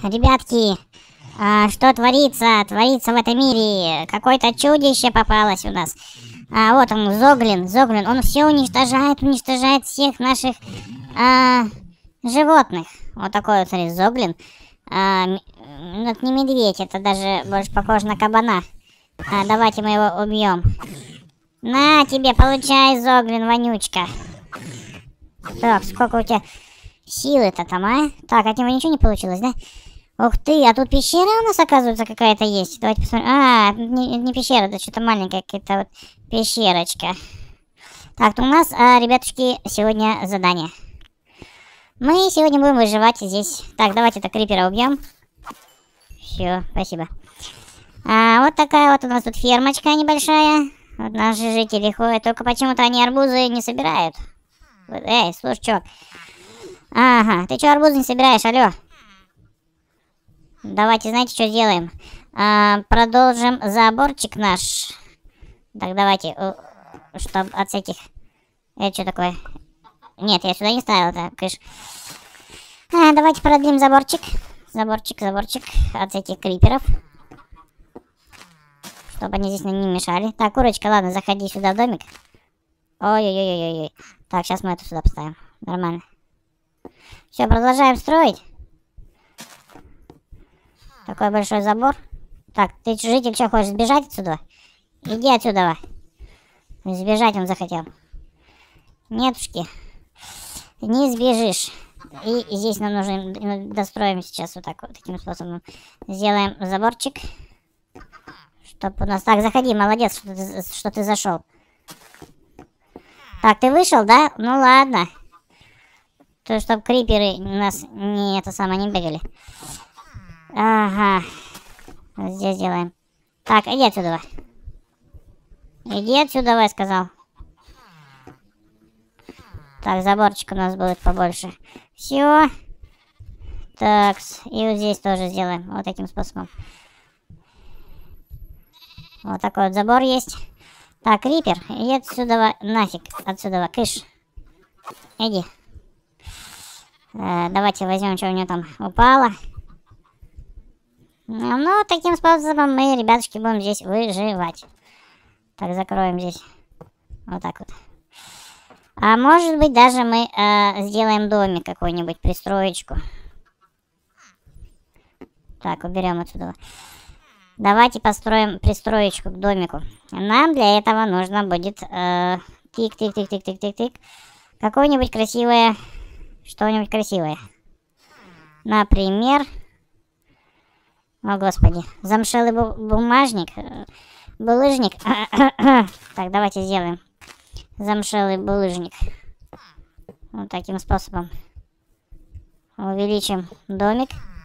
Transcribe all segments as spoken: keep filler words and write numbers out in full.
Ребятки, а, что творится? Творится в этом мире. Какое-то чудище попалось у нас. А вот он, Зоглин, Зоглин. Он все уничтожает, уничтожает всех наших а, животных. Вот такой вот, смотри, Зоглин. А, ну, это не медведь, это даже больше похож на кабана. А, давайте мы его убьем. На тебе, получай, Зоглин, вонючка. Так, сколько у тебя силы-то там, а? Так, от него ничего не получилось, да? Ух ты, а тут пещера у нас, оказывается, какая-то есть. Давайте посмотрим. А, это не, не пещера, это что-то маленькая какая-то вот пещерочка. Так, то у нас, а, ребятушки, сегодня задание. Мы сегодня будем выживать здесь. Так, давайте это крипера убьем. Все, спасибо. А, вот такая вот у нас тут фермочка небольшая. Вот наши жители ходят. Только почему-то они арбузы не собирают. Эй, слушай, чувак. Ага, ты что, арбузы не собираешь, алло? Давайте, знаете, что сделаем? А, продолжим заборчик наш. Так, давайте, чтобы от всяких... Это что такое? Нет, я сюда не ставил, это кыш. А, давайте продлим заборчик. Заборчик, заборчик от всяких криперов. Чтобы они здесь не мешали. Так, курочка, ладно, заходи сюда в домик. Ой-ой-ой-ой-ой. Так, сейчас мы это сюда поставим. Нормально. Все, продолжаем строить. Такой большой забор. Так, ты, житель, что, хочешь сбежать отсюда? Иди отсюда. Сбежать он захотел. Нетушки. Не сбежишь. И, и здесь нам нужно достроим сейчас вот так вот, таким способом. Сделаем заборчик. Чтоб у нас... Так, заходи, молодец, что ты, что ты зашел. Так, ты вышел, да? Ну ладно. То, чтобы криперы у нас не это самое не бегали. Ага. Вот здесь делаем. Так, иди отсюда. Иди отсюда, я сказал. Так, заборчик у нас будет побольше. Все. Так, и вот здесь тоже сделаем. Вот таким способом. Вот такой вот забор есть. Так, крипер, иди отсюда нафиг. Отсюда, кыш. Иди. Э, давайте возьмем, что у него там упало. Ну, ну, таким способом мы, ребятушки, будем здесь выживать. Так, закроем здесь. Вот так вот. А может быть, даже мы э, сделаем домик какой-нибудь, пристроечку. Так, уберем отсюда. Давайте построим пристроечку к домику. Нам для этого нужно будет... Тик-тик-тик-тик-тик-тик-тик. Какое-нибудь красивое... Что-нибудь красивое. Например... О, господи. Замшелый бу бумажник. Булыжник. Так, давайте сделаем. Замшелый булыжник. Вот таким способом. Увеличим домик.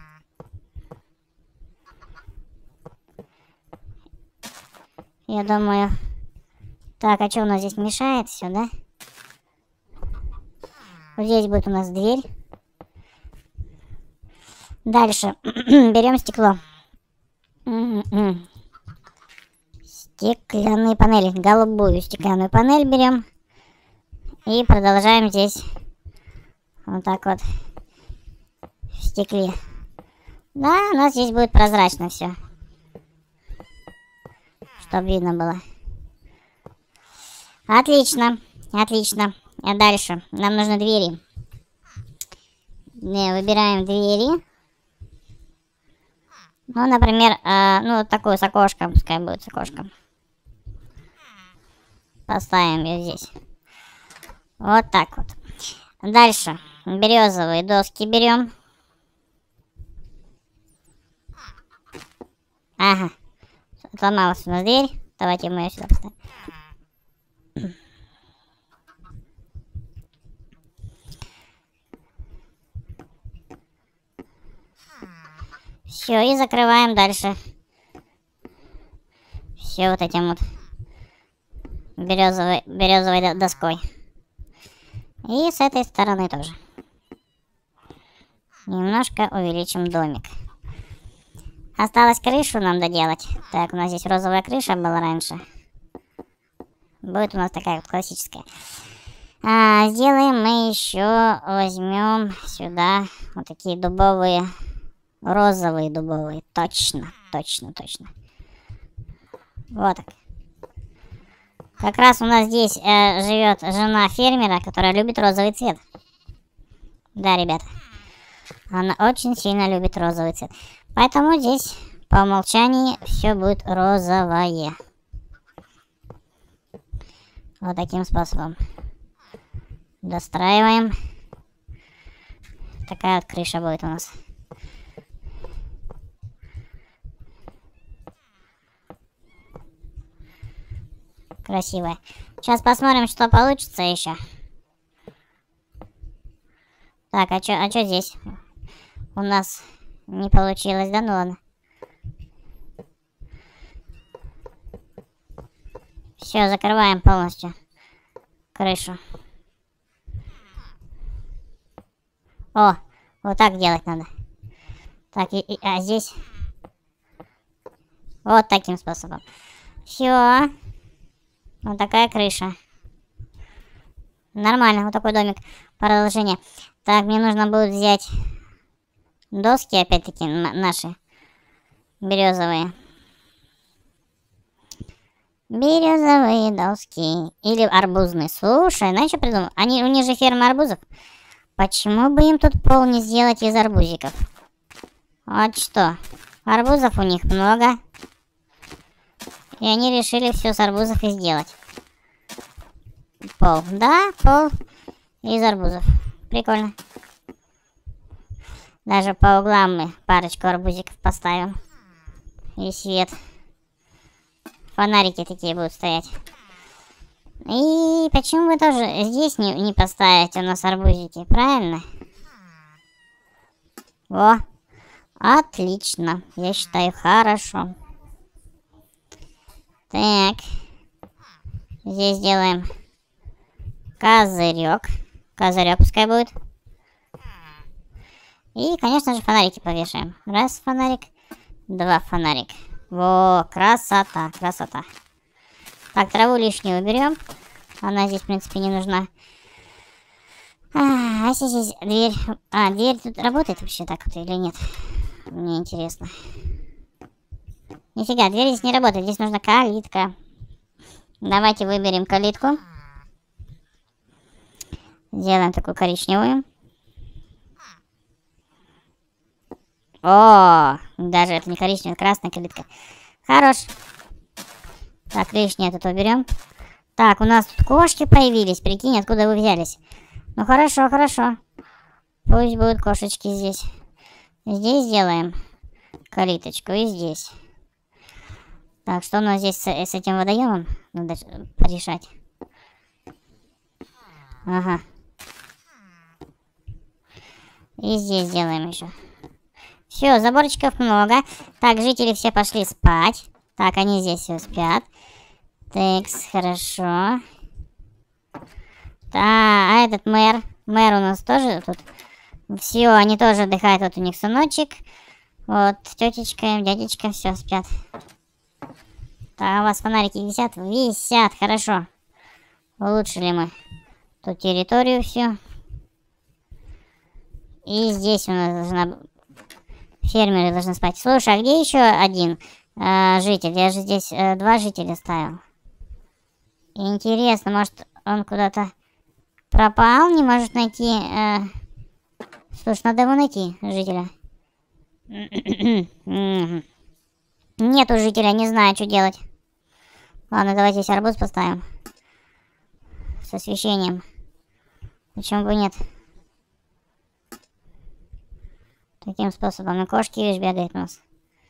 Я думаю... Так, а что у нас здесь мешает все, да? Вот здесь будет у нас дверь. Дальше. Берем стекло. Стеклянные панели. Голубую стеклянную панель берем. И продолжаем здесь. Вот так вот. В стекле. Да, у нас здесь будет прозрачно все. Чтобы видно было. Отлично. Отлично. А дальше. Нам нужны двери. Не, выбираем двери. Ну, например, э, ну, такую с окошком. Пускай будет с окошком. Поставим ее здесь. Вот так вот. Дальше. Березовые доски берем. Ага. Сломалась у нас дверь. Давайте мы ее сюда поставим. Все, и закрываем дальше. Все вот этим вот березовой, березовой доской. И с этой стороны тоже. Немножко увеличим домик. Осталось крышу нам доделать. Так, у нас здесь розовая крыша была раньше. Будет у нас такая вот классическая. А, сделаем мы еще, возьмем сюда вот такие дубовые Розовые дубовые. Точно, точно, точно. Вот так. Как раз у нас здесь э, живет жена фермера, которая любит розовый цвет. Да, ребята. Она очень сильно любит розовый цвет. Поэтому здесь по умолчанию все будет розовое. Вот таким способом. Достраиваем. Такая вот крыша будет у нас. Красивая. Сейчас посмотрим, что получится еще. Так, а что а чё здесь? У нас не получилось, да? Ну ладно. Все, закрываем полностью крышу. О, вот так делать надо. Так, и, и, а здесь вот таким способом. Все. Вот такая крыша. Нормально, вот такой домик. Продолжение. Так, мне нужно будет взять доски, опять-таки, наши березовые. Березовые доски. Или арбузные. Слушай, знаешь, что придумал? Они, у них же ферма арбузов. Почему бы им тут пол не сделать из арбузиков? Вот что. Арбузов у них много. И они решили все с арбузов и сделать. Пол. Да, пол из арбузов. Прикольно. Даже по углам мы парочку арбузиков поставим. И свет. Фонарики такие будут стоять. И почему вы тоже здесь не, не поставите у нас арбузики? Правильно? О, отлично. Я считаю, хорошо. Так. Здесь делаем козырек. Козырек пускай будет. И, конечно же, фонарики повешаем. Раз фонарик, два фонарик. Во, красота, красота. Так, траву лишнюю уберем. Она здесь, в принципе, не нужна. А, а здесь дверь... А, дверь тут работает вообще так вот или нет? Мне интересно. Нифига, дверь здесь не работает. Здесь нужна калитка. Давайте выберем калитку. Сделаем такую коричневую. О, даже это не коричневая, это красная калитка. Хорош. Так, лишнее тут уберем. Так, у нас тут кошки появились. Прикинь, откуда вы взялись? Ну хорошо, хорошо. Пусть будут кошечки здесь. Здесь сделаем калиточку и здесь. Так, что у нас здесь с, с этим водоемом? Надо порешать. Ага. И здесь сделаем еще. Все, заборчиков много. Так, жители все пошли спать. Так, они здесь все спят. Так, хорошо. Так, а этот мэр. Мэр у нас тоже тут. Все, они тоже отдыхают. Вот у них сыночек. Вот, тетечка, дядечка, все, спят. Так, у вас фонарики висят? Висят, хорошо. Улучшили мы тут территорию всю. И здесь у нас должна... Фермеры должны спать. Слушай, а где еще один э, житель? Я же здесь э, два жителя ставил. Интересно, может он куда-то пропал? Не может найти... Э... Слушай, надо его найти, жителя. Нету жителя, не знаю, что делать. Ладно, давайте здесь арбуз поставим. С освещением. Почему бы нет? Таким способом. И кошки, видишь, бегают у нас.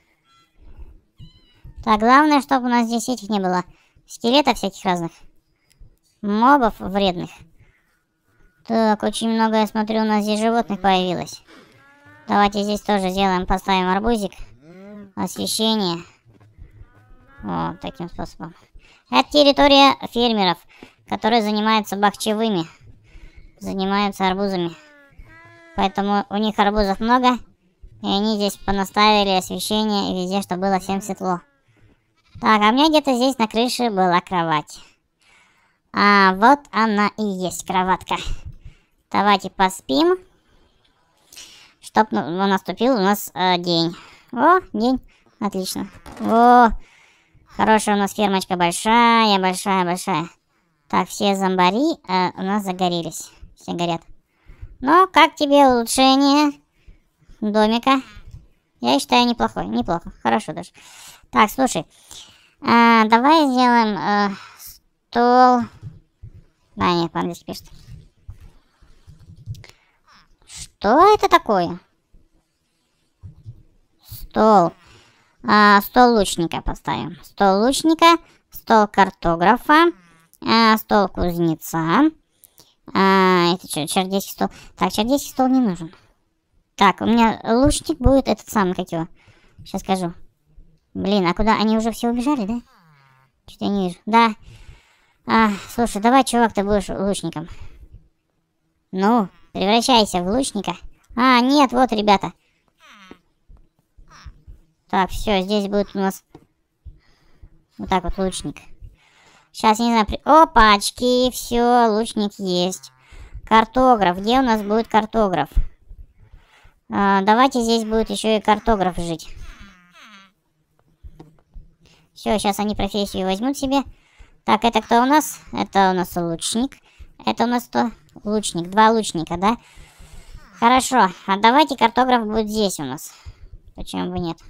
Так, главное, чтобы у нас здесь этих не было. Скелетов всяких разных. Мобов вредных. Так, очень много, я смотрю, у нас здесь животных появилось. Давайте здесь тоже сделаем, поставим арбузик. Освещение. Вот, таким способом. Это территория фермеров, которые занимаются бахчевыми. Занимаются арбузами. Поэтому у них арбузов много. И они здесь понаставили освещение и везде, чтобы было всем светло. Так, а у меня где-то здесь на крыше была кровать. А вот она и есть кроватка. Давайте поспим. Стоп, ну, наступил у нас э, день. О, день. Отлично. О, хорошая у нас фермочка. Большая, большая, большая. Так, все зомбари э, у нас загорелись. Все горят. Ну, как тебе улучшение домика? Я считаю, неплохой. Неплохо. Хорошо даже. Так, слушай. Э, давай сделаем э, стол. А, нет, по-английски пишет. Что это такое? Стол. А, стол лучника поставим. Стол лучника, стол картографа, а, стол кузнеца. А, это что, чердейский стол? Так, чердейский стол не нужен. Так, у меня лучник будет этот самый, как его. Сейчас скажу. Блин, а куда? Они уже все убежали, да? Что-то я не вижу. Да. А, слушай, давай, чувак, ты будешь лучником. Ну, превращайся в лучника. А, нет, вот, ребята. Так, все, здесь будет у нас вот так вот лучник. Сейчас, не знаю, при... Опачки, все, лучник есть. Картограф, где у нас будет картограф? А, давайте здесь будет еще и картограф жить. Все, сейчас они профессию возьмут себе. Так, это кто у нас? Это у нас лучник. Это у нас кто? Лучник, два лучника, да? Хорошо, а давайте картограф будет здесь у нас. Почему бы нет?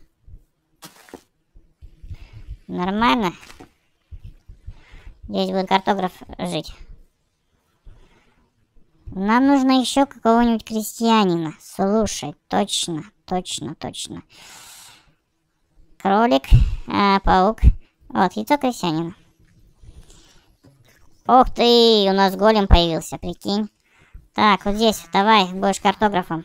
Нормально. Здесь будет картограф жить. Нам нужно еще какого-нибудь крестьянина. Слушай, точно, точно, точно. Кролик, а, паук. Вот, яйцо крестьянина. Ух ты, у нас голем появился, прикинь. Так, вот здесь, давай, будешь картографом.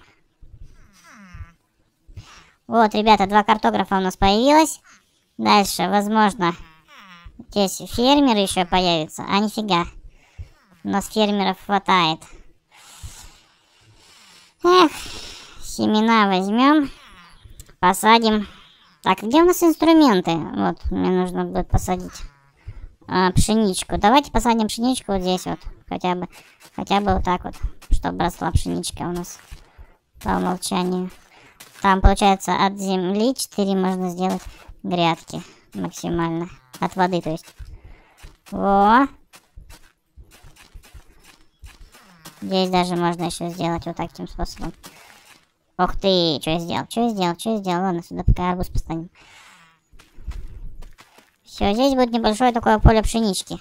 Вот, ребята, два картографа у нас появилось. Дальше, возможно, здесь фермеры еще появятся. А, нифига. У нас фермеров хватает. Эх, семена возьмем, посадим. Так, где у нас инструменты? Вот, мне нужно будет посадить а, пшеничку. Давайте посадим пшеничку вот здесь вот. Хотя бы, хотя бы вот так вот, чтобы росла пшеничка у нас по умолчанию. Там, получается, от земли четыре можно сделать грядки максимально. От воды, то есть. Во! Здесь даже можно еще сделать вот таким способом. Ух ты, что я сделал, что я сделал, что я сделал. Ладно, сюда пока арбуз поставим. Все, здесь будет небольшое такое поле пшенички.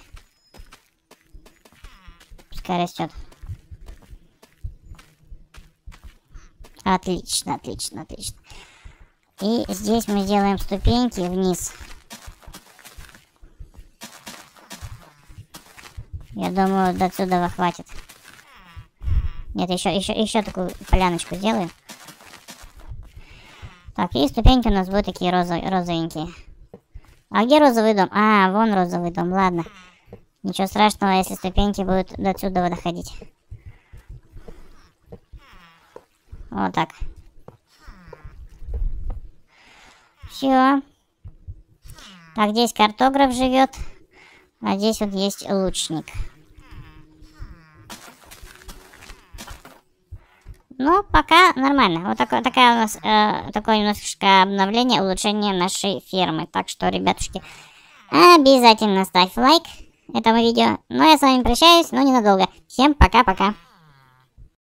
Пускай растет. Отлично, отлично, отлично. И здесь мы сделаем ступеньки вниз. Я думаю, до отсюда хватит. Нет, еще, еще, еще такую поляночку сделаю. Так, и ступеньки у нас будут такие розов, розовенькие. А где розовый дом? А, вон розовый дом, ладно. Ничего страшного, если ступеньки будут до отсюда доходить. Вот так. Все. Так, здесь картограф живет. А здесь вот есть лучник. Ну, пока нормально. Вот такое, такая у нас, э, такое немножко обновление, улучшение нашей фермы. Так что, ребятушки, обязательно ставь лайк этому видео. Ну, я с вами прощаюсь, но ненадолго. Всем пока-пока.